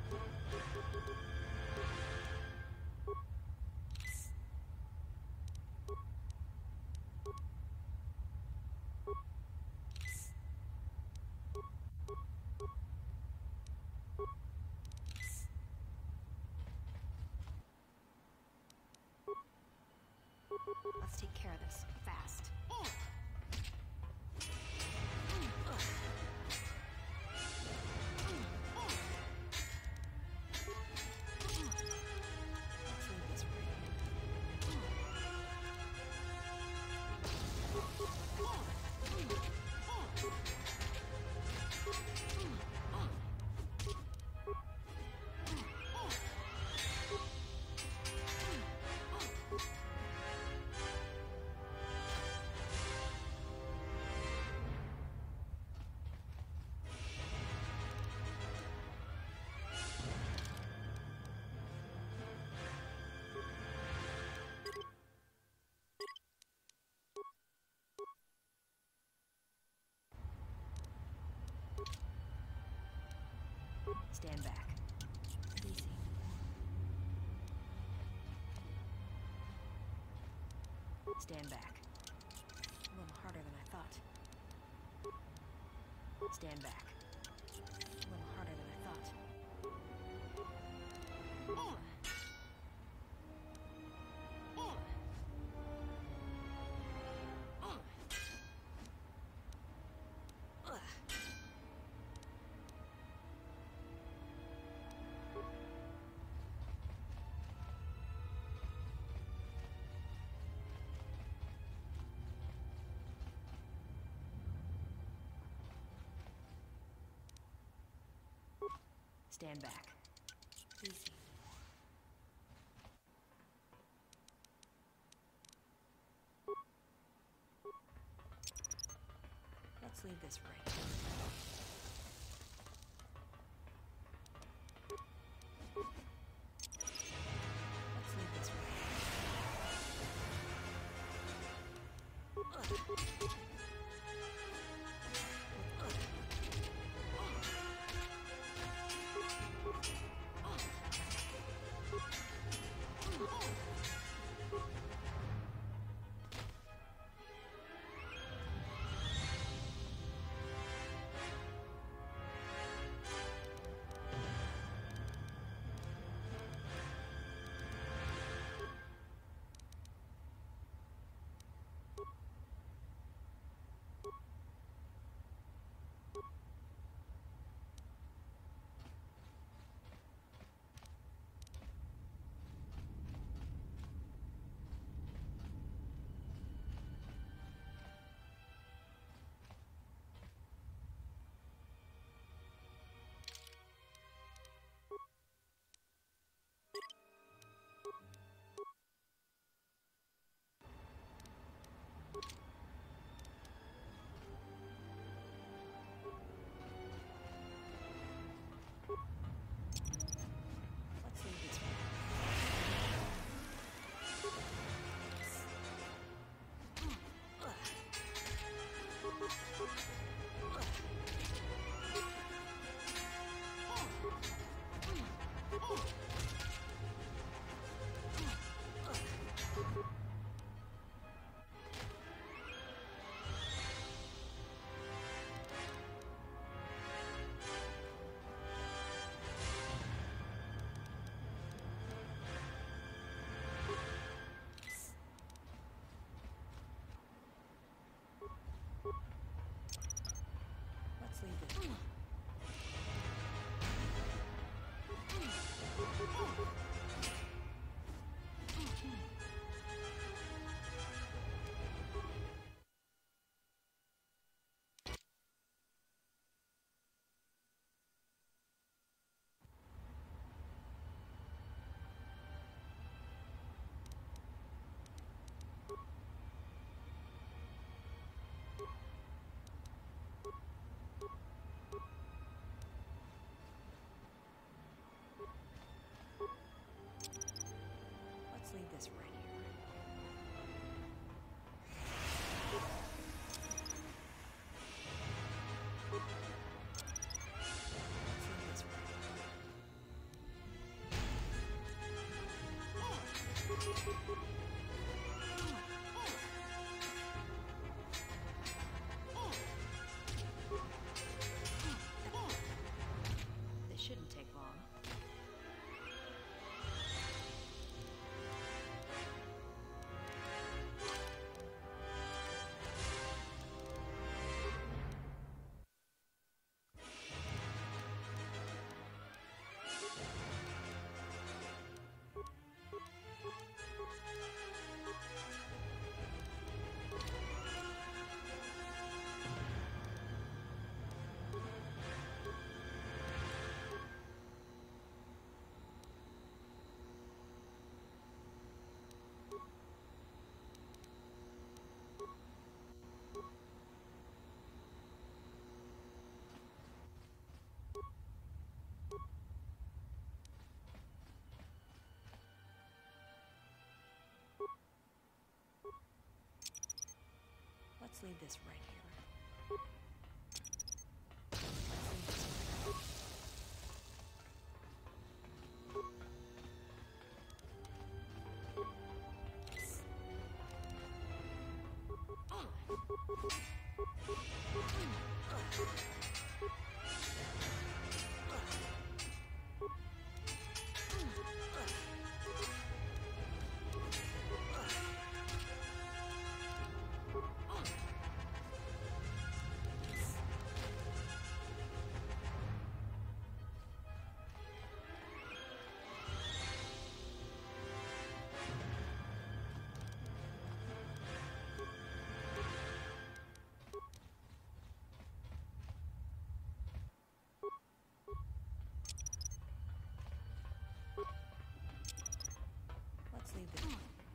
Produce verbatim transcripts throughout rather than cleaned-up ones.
Let's take care of this fast. Let's leave this right. Stand back. Easy. Stand back. A little harder than I thought. Stand back. A little harder than I thought. Stand back. Easy. Let's leave this right. Let's leave this right. Let's leave it. This shouldn't take long. Let's leave this right here. Let's leave this.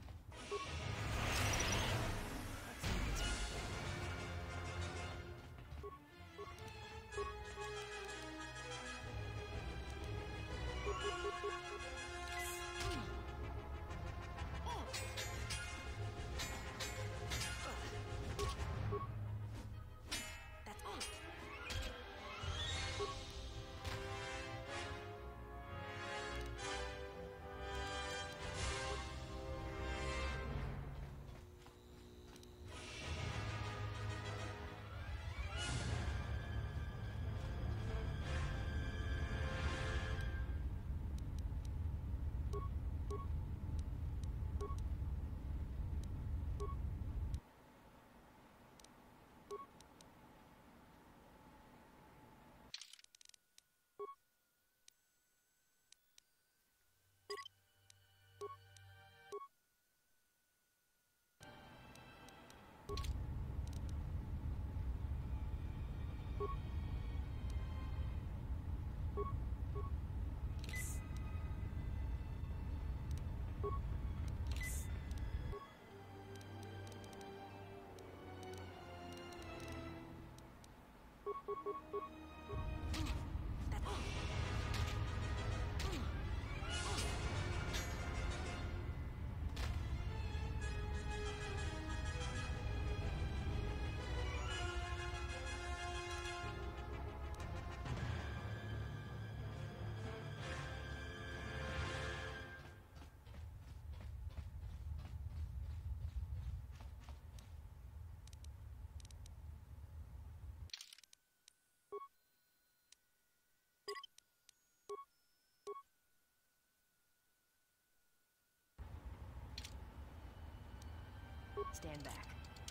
Stand back.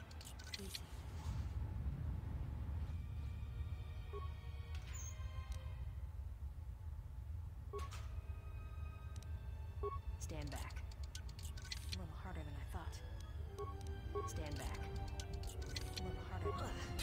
Easy. Stand back. A little harder than I thought. Stand back. A little harder than I thought.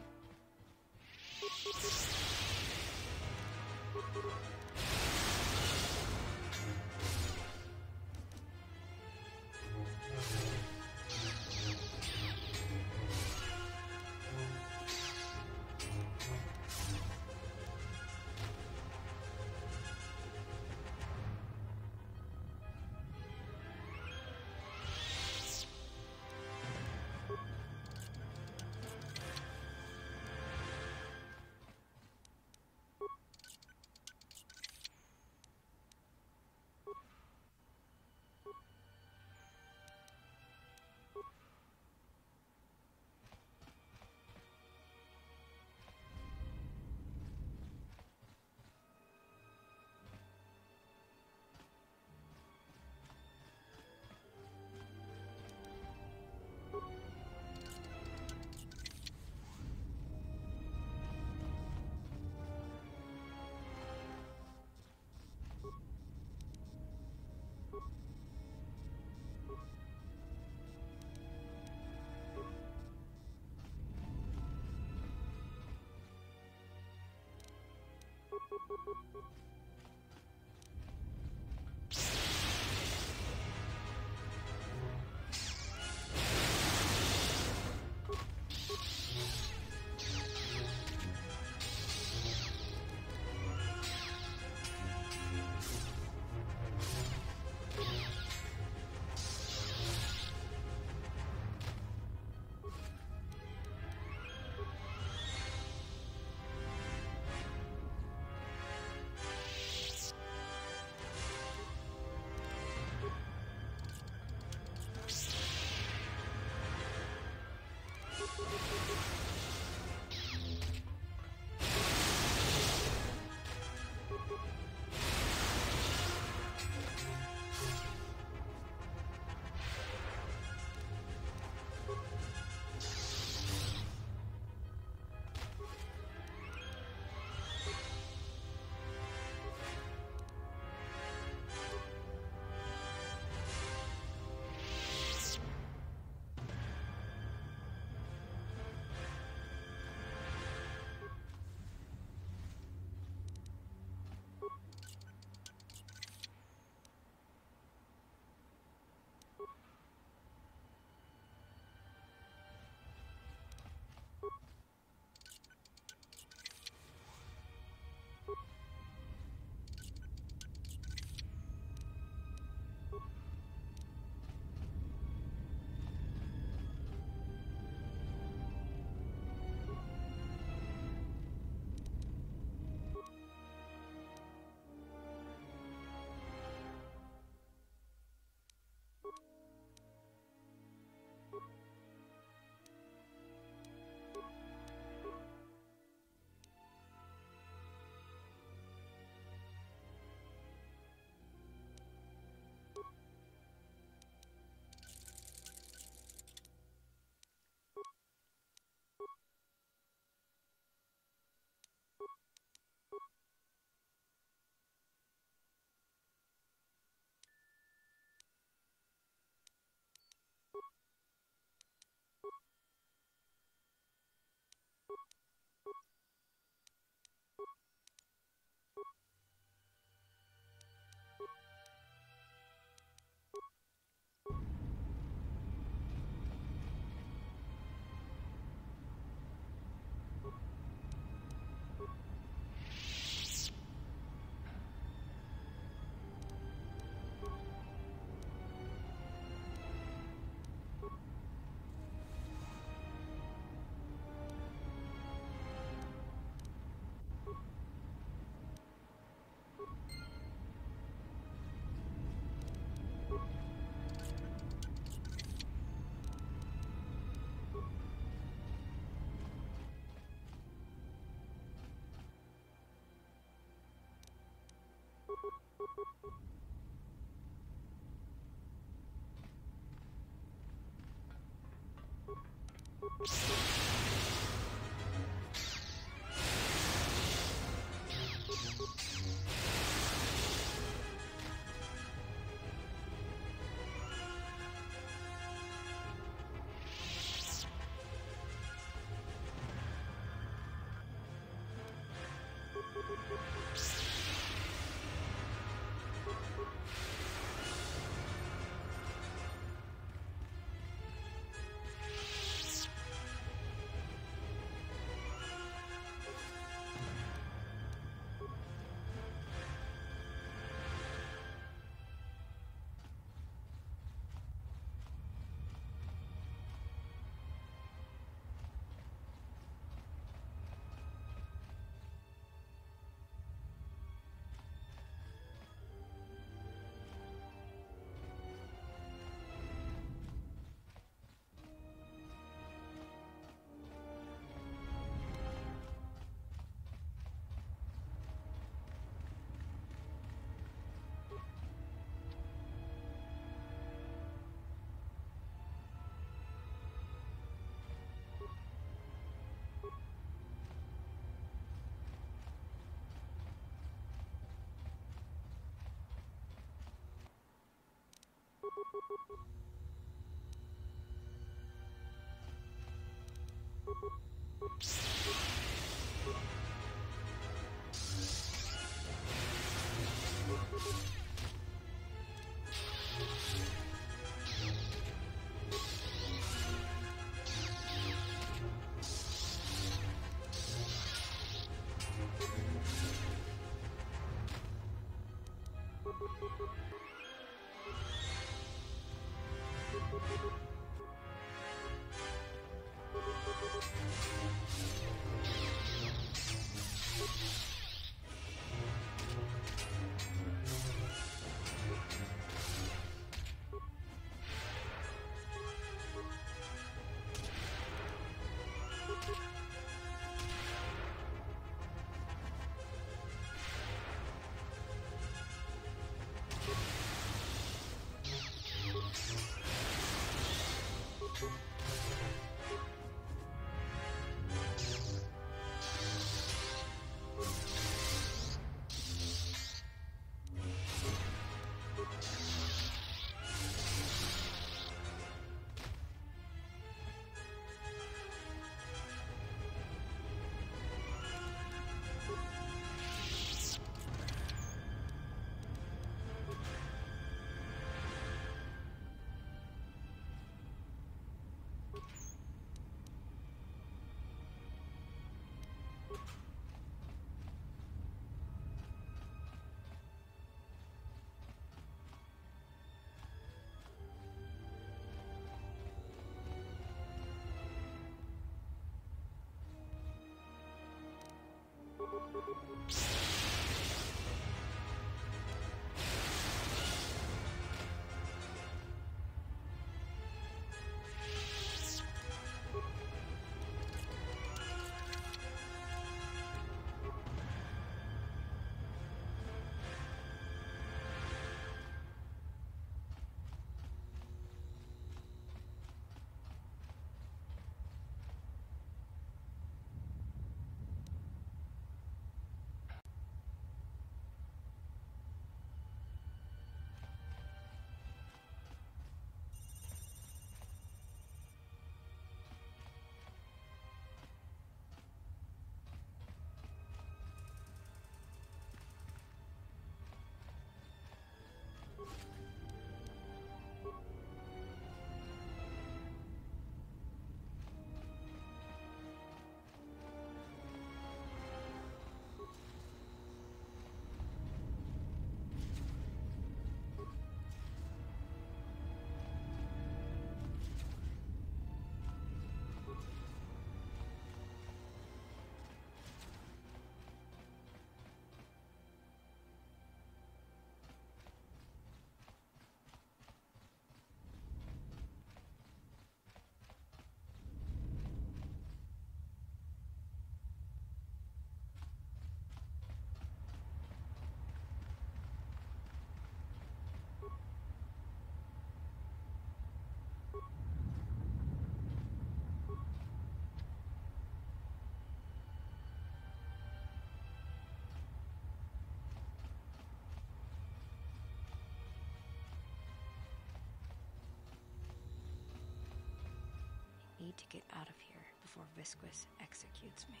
to get out of here before Visquis executes me.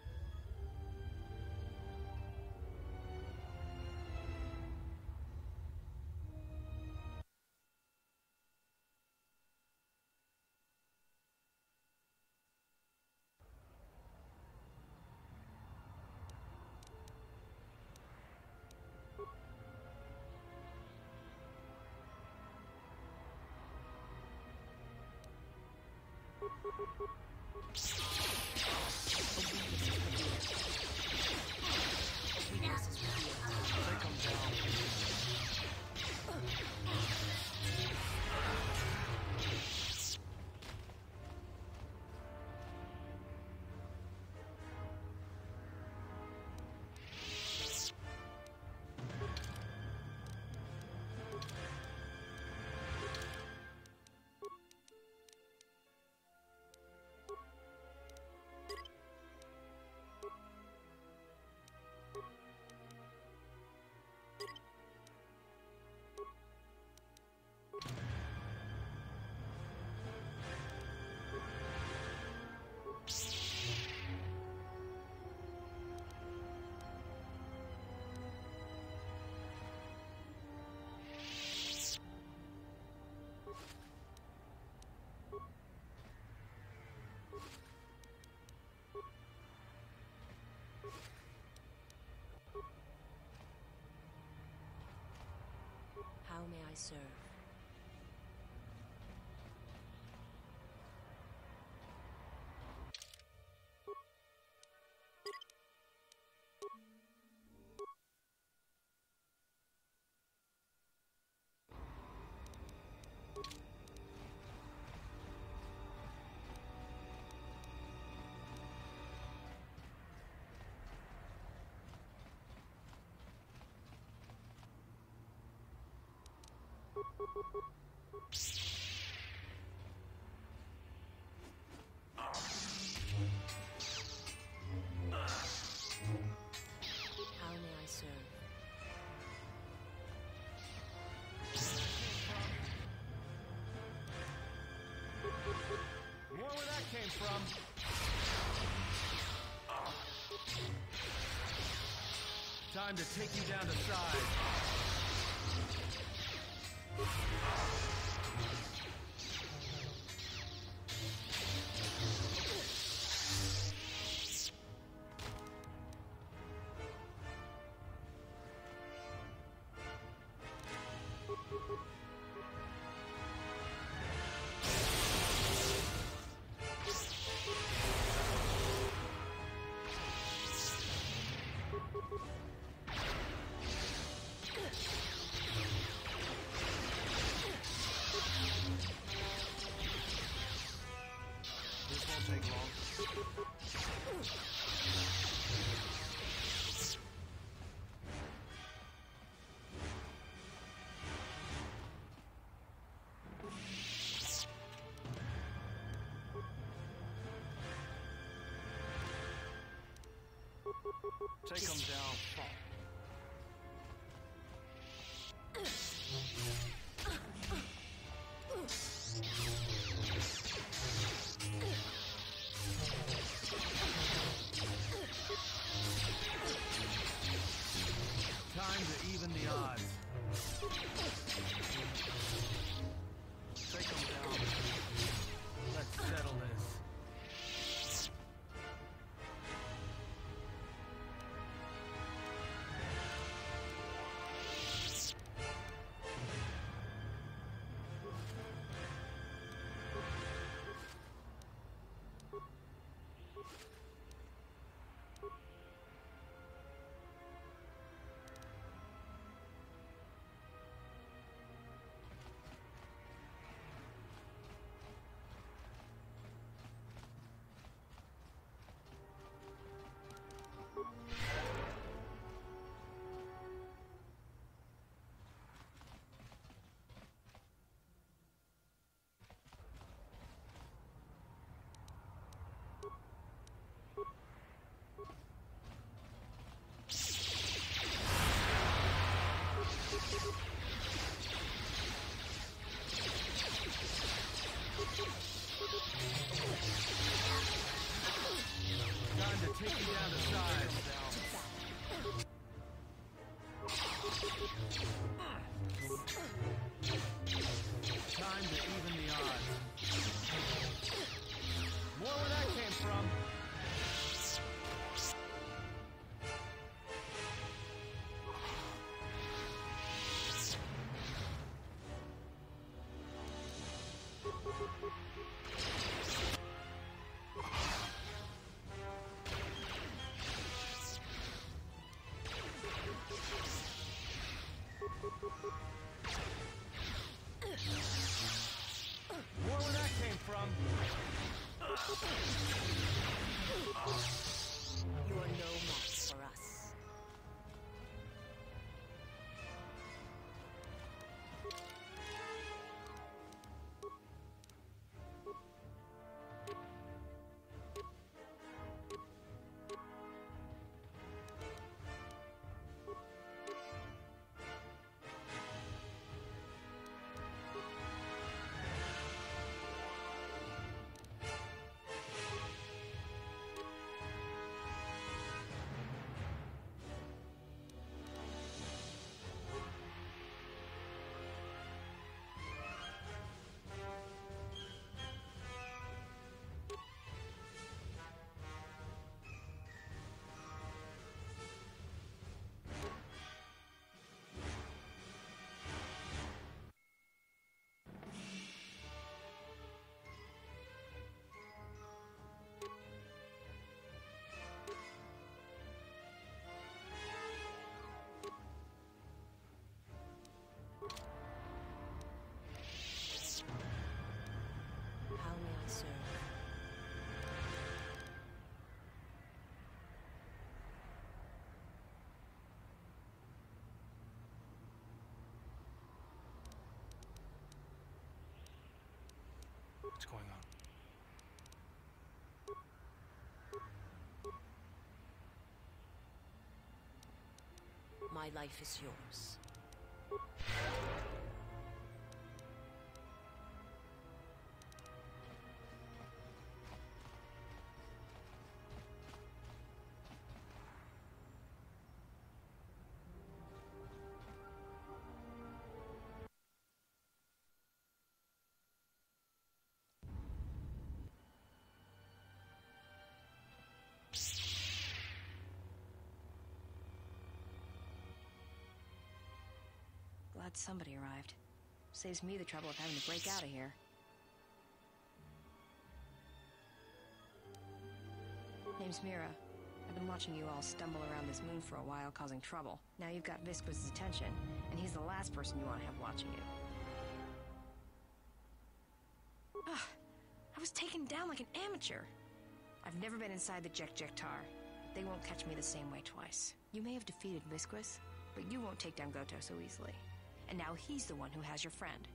How may I serve? How may I serve? More where that came from. Time to take you down to size. This won't take long. Take them down. Time to even the odds. Take them down. Let's settle this. What's going on? My life is yours. Glad somebody arrived. Saves me the trouble of having to break out of here. Name's Mira. I've been watching you all stumble around this moon for a while, causing trouble. Now you've got Visquis's attention, and he's the last person you want to have watching you. Ah, I was taken down like an amateur. I've never been inside the Jekk'Jek'Tar. They won't catch me the same way twice. You may have defeated Visquis, but you won't take down Goto so easily. And now he's the one who has your friend.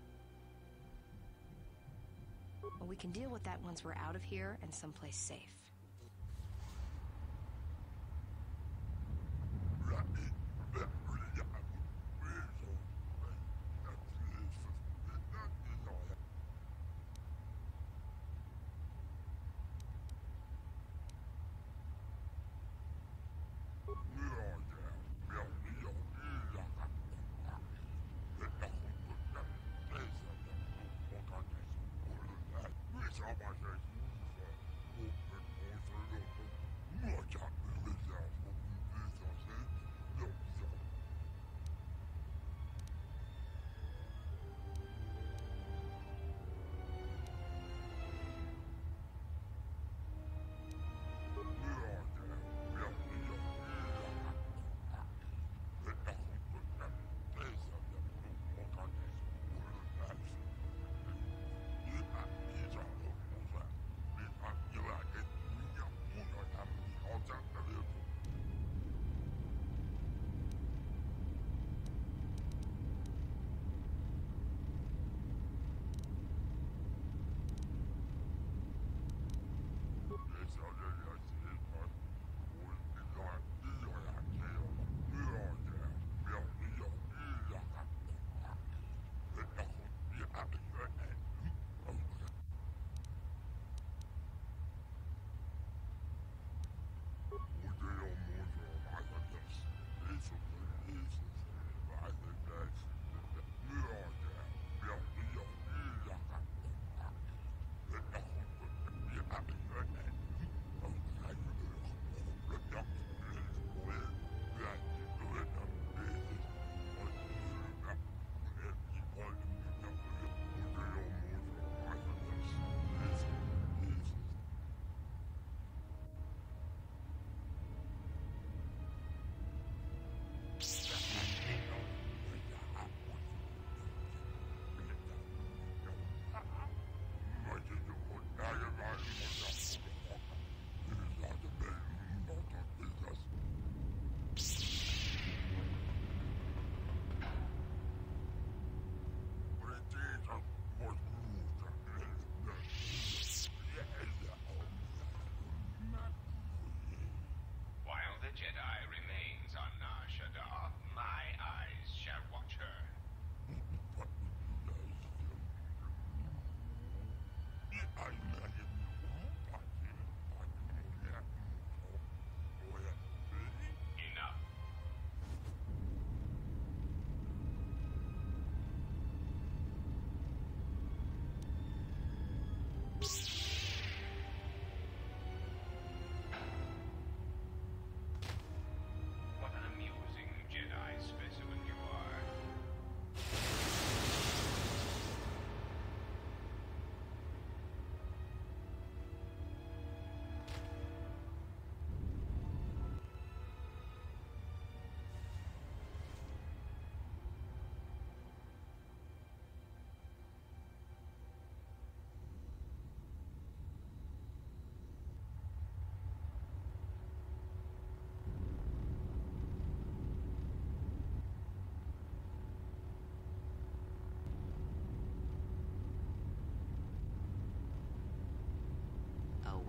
Well, we can deal with that once we're out of here and someplace safe.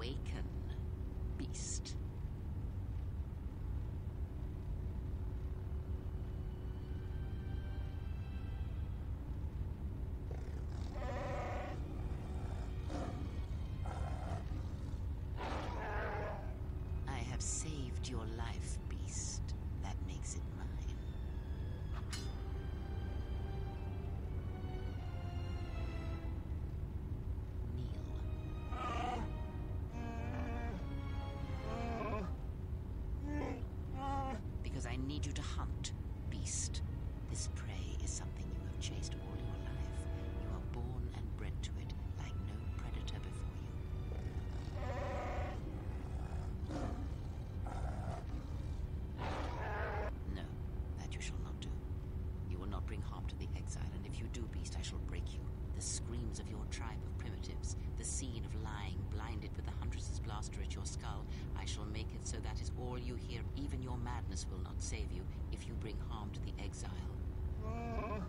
Awaken, beast. I have saved your life, beast. That makes it mine. Because I need you to hunt, beast. This prey is something you have chased all your life. You are born and bred to it, like no predator before you. No, that you shall not do. You will not bring harm to the exile, and if you do, beast, I shall break you. The screams of your tribe of primitives, the scene of lying blinded with the huntress's blaster at your skull, I shall make it so that is all you hear. Even your madness will not save you if you bring harm to the exile. Oh,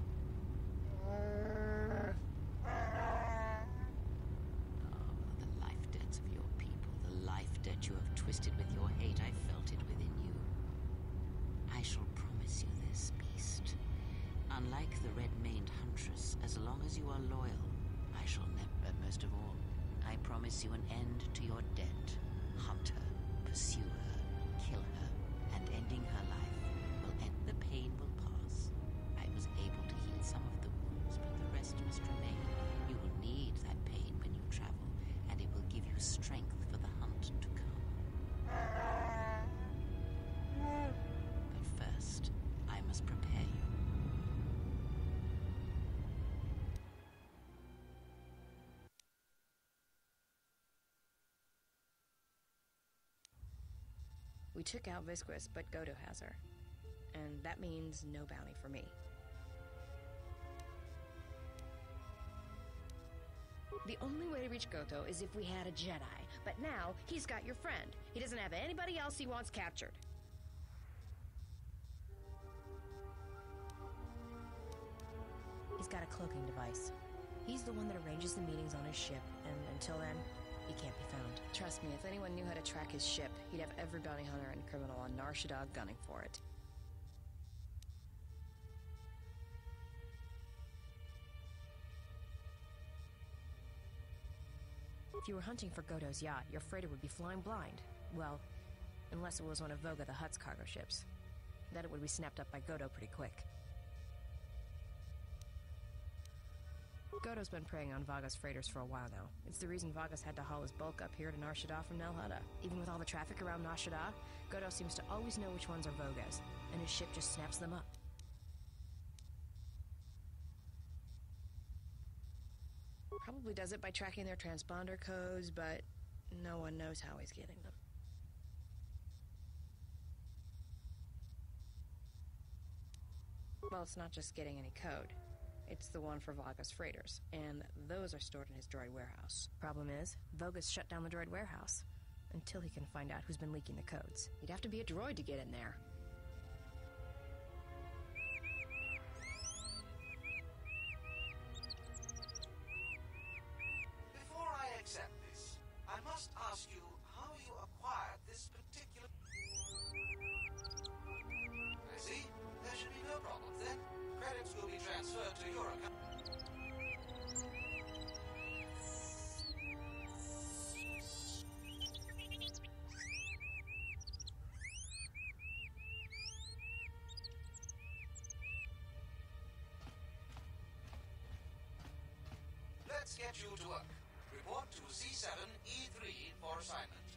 the life debts of your people, the life debt you have twisted with your hate, I felt it within you. I shall promise you this, beast. Unlike the red-maned huntress, as long as you are loyal, I shall never, but most of all, I promise you an end to your debt. Hunt her, pursue her, kill her, and ending her life will end. The pain will pass. I was able to heal some of the wounds, but the rest must remain. You will need that pain when you travel, and it will give you strength for the hunt to come. But first, I must prepare you. We took out Visquis, but Godo has her. And that means no bounty for me. The only way to reach Goto is if we had a Jedi. But now, he's got your friend. He doesn't have anybody else he wants captured. He's got a cloaking device. He's the one that arranges the meetings on his ship, and until then, he can't be found. Trust me, if anyone knew how to track his ship, he'd have every bounty hunter and criminal on Nar Shaddaa gunning for it. If you were hunting for Godo's yacht, your freighter would be flying blind. Well, unless it was one of Voga the Hutt's cargo ships. Then it would be snapped up by Godo pretty quick. Godo's been preying on Vaga's freighters for a while now. It's the reason Vaga's had to haul his bulk up here to Nar Shaddaa from Nal Hutta. Even with all the traffic around Nar Shaddaa, Godo seems to always know which ones are Voga's, and his ship just snaps them up. Probably does it by tracking their transponder codes, but no one knows how he's getting them. Well, it's not just getting any code. It's the one for Vaga's freighters, and those are stored in his droid warehouse. Problem is, Voga's shut down the droid warehouse until he can find out who's been leaking the codes. You'd have to be a droid to get in there. Before I accept this, I must ask you how you acquired this particular... I see. There should be no problems then. Credits will be transferred to your account. Let's get you to work. Report to C seven E three for assignment.